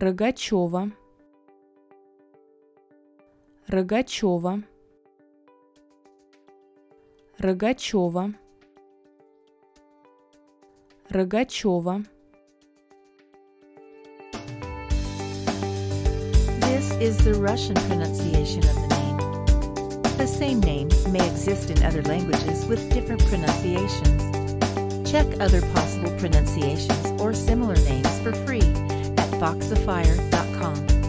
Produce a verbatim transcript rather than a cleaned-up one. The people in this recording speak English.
Рогачева, Рогачева, Рогачева, Рогачева. This is the Russian pronunciation of the name. The same name may exist in other languages with different pronunciations. Check other possible pronunciations or similar names for free at voxifier dot com.